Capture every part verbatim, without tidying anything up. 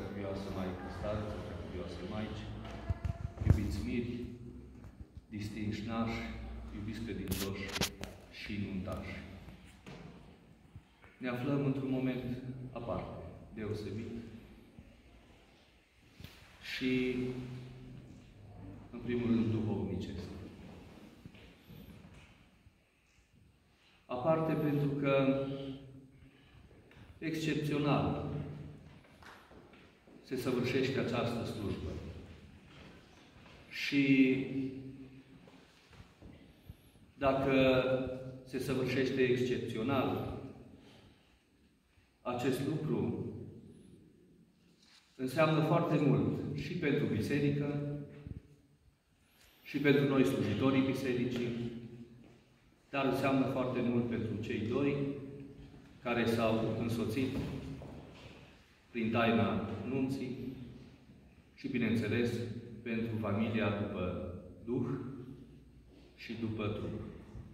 preacuvioasă Maică Starță, preacuvioasă Maici, iubiți miri, distinși nași, iubiți credincioși și nuntași. Ne aflăm într-un moment aparte, deosebit și, în primul rând, duhovnicesc. Aparte pentru că, excepțional, se săvârșește această slujbă. Și dacă se săvârșește excepțional, acest lucru înseamnă foarte mult și pentru biserică, și pentru noi slujitorii bisericii, dar înseamnă foarte mult pentru cei doi care s-au însoțit prin taina nunții și, bineînțeles, pentru familia după Duh și după trup.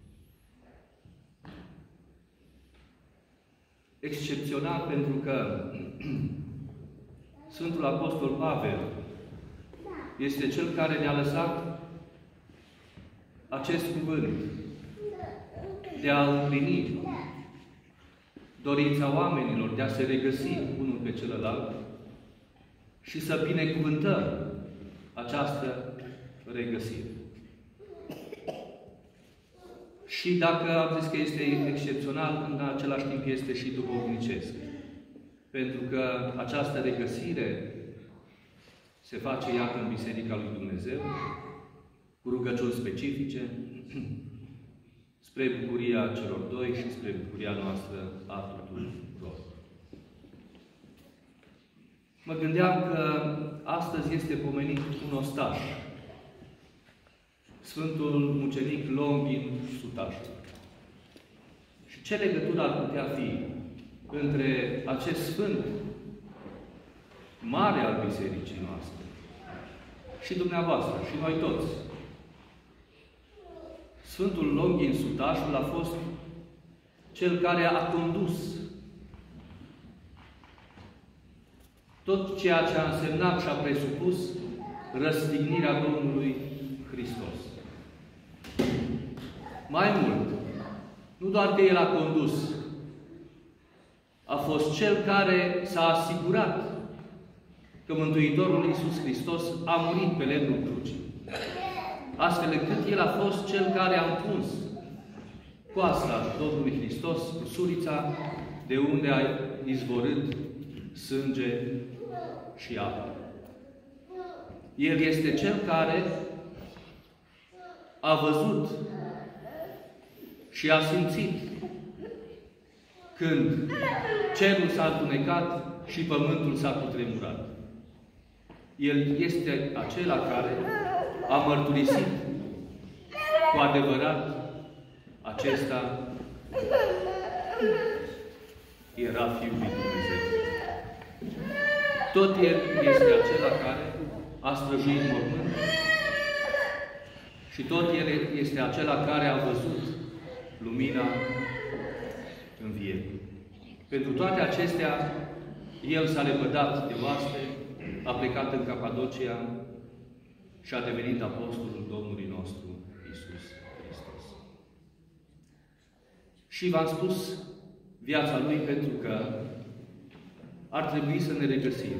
Excepțional pentru că Sfântul Apostol Pavel este cel care ne-a lăsat acest cuvânt de a împlini dorința oamenilor de a se regăsi unul pe celălalt și să binecuvântăm această regăsire. Și dacă am zis că este excepțional, în același timp este și duhovnicesc. Pentru că această regăsire se face, iată, în Biserica lui Dumnezeu, cu rugăciuni specifice, spre bucuria celor doi și spre bucuria noastră a tuturor. Mă gândeam că astăzi este pomenit un ostaș, Sfântul Mucenic Longin Sutaș. Și ce legătură ar putea fi între acest Sfânt mare al Bisericii noastre și dumneavoastră, și noi toți? Sfântul Longin Sutașul a fost cel care a condus tot ceea ce a însemnat și a presupus răstignirea Domnului Hristos. Mai mult, nu doar că El a condus, a fost Cel care s-a asigurat că Mântuitorul Iisus Hristos a murit pe lemnul crucii. Astfel încât El a fost Cel care a împuns coasta Domnului Hristos cu surița de unde a izvorât sânge și apă. El este Cel care a văzut și a simțit când cerul s-a întunecat și pământul s-a cutremurat. El este acela care a mărturisit cu adevărat acesta era Fiul lui Dumnezeu. Tot El este acela care a străjuit mormânt și tot El este acela care a văzut lumina învierii. Pentru toate acestea, El s-a lepădat de oaste, a plecat în Capadocia și a devenit apostolul Domnului nostru, Iisus Hristos. Și v-am spus viața Lui pentru că ar trebui să ne regăsim.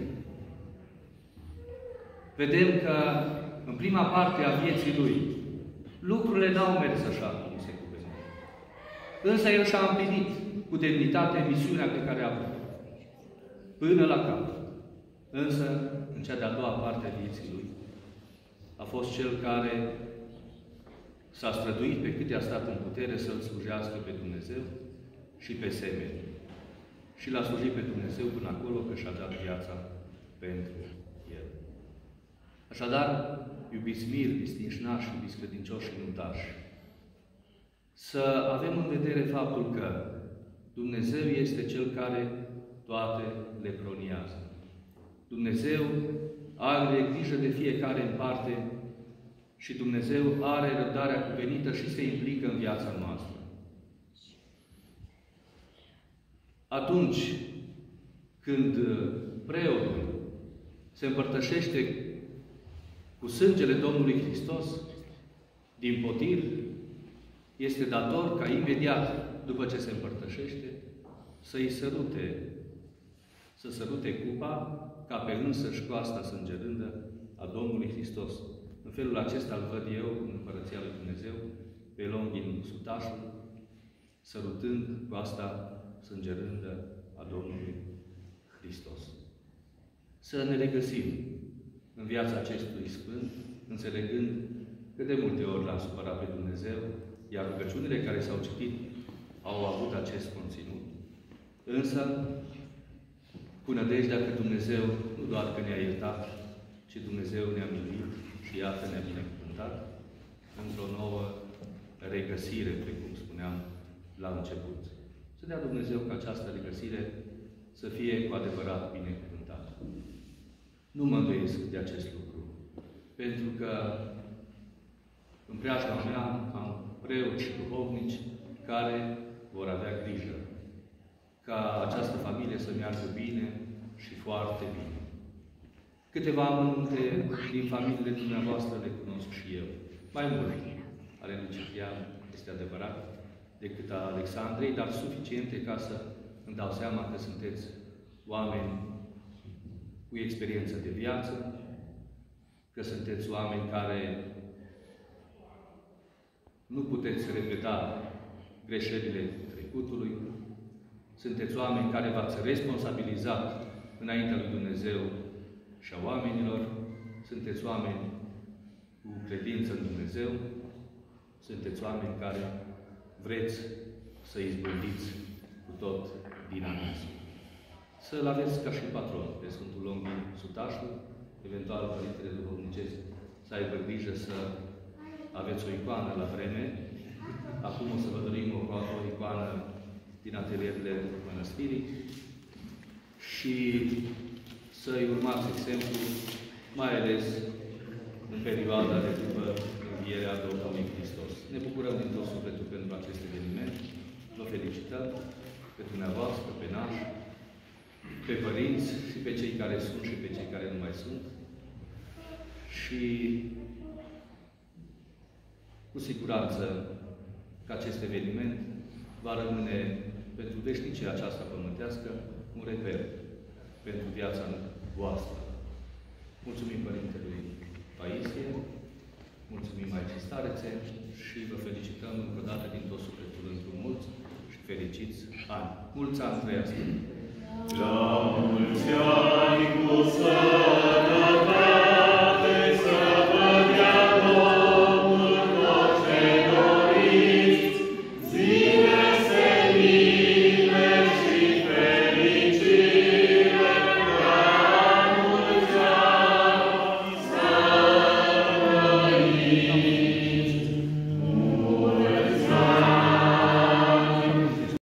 Vedem că în prima parte a vieții Lui lucrurile n-au mers așa cum se cuvine. Însă El și-a împlinit cu demnitate misiunea pe care a avut până la capăt. Însă, în cea de-a doua parte a vieții Lui, a fost Cel care s-a străduit pe cât i-a stat în putere să-L slujească pe Dumnezeu și pe semeni. Și L-a slujit pe Dumnezeu până acolo că și-a dat viața pentru El. Așadar, iubiți miri, distinși nași, iubiți credincioși și nuntași, să avem în vedere faptul că Dumnezeu este Cel care toate le proniază. Dumnezeu are grijă de fiecare în parte și Dumnezeu are răbdarea cuvenită și se implică în viața noastră. Atunci când preotul se împărtășește cu sângele Domnului Hristos, din potir, este dator ca imediat, după ce se împărtășește, să-i sărute, să sărute cupa, ca pe însăși coasta sângerândă a Domnului Hristos. În felul acesta îl văd eu, în Împărăția lui Dumnezeu, pe Longin sutașul, sărutând coasta sângerândă a Domnului Hristos. Să ne regăsim în viața acestui Sfânt, înțelegând că de multe ori l-am supărat pe Dumnezeu, iar rugăciunile care s-au citit au avut acest conținut. Însă, cu nădejdea că Dumnezeu nu doar că ne-a iertat, ci Dumnezeu ne-a miluit și iată ne-a binecuvântat într-o nouă regăsire, precum spuneam la început. Să dea Dumnezeu ca această regăsire să fie cu adevărat binecuvântată. Nu mă îndoiesc de acest lucru, pentru că în preajma mea am preoți și duhovnici care vor avea grijă ca această familie să meargă bine și foarte bine. Câteva amănunte din familiile dumneavoastră le cunosc și eu. Mai mult ale lui Ciprian, este adevărat, decât a Alexandrei, dar suficiente ca să îmi dau seama că sunteți oameni cu experiență de viață, că sunteți oameni care nu puteți repeta greșelile trecutului, sunteți oameni care v-ați responsabilizat înaintea lui Dumnezeu și a oamenilor, sunteți oameni cu credință în Dumnezeu, sunteți oameni care vreți să izbândiți cu tot dinamism. Să-L aveți ca și patron pe Sfântul Longin sutașul, eventual Părintele Duhovnicesc, să aibă grijă să aveți o icoană la vreme. Acum o să vă dorim o, o icoană din atelierele mănăstirii și să-i urmați exemplu, mai ales în perioada de după învierea Domnului Hristos. Ne bucurăm din tot sufletul pentru acest eveniment. Vă felicităm pe dumneavoastră, pe nași, pe părinți și pe cei care sunt și pe cei care nu mai sunt. Și cu siguranță că acest eveniment va rămâne pentru veșnicia aceasta pământească un reper pentru viața voastră. Mulțumim Părintelui Paisie, mulțumim Maicii Starețe și vă felicităm încă o dată din tot sufletul într-un mulți și fericiți ani. Mulți ani trăiască! La mulți ani!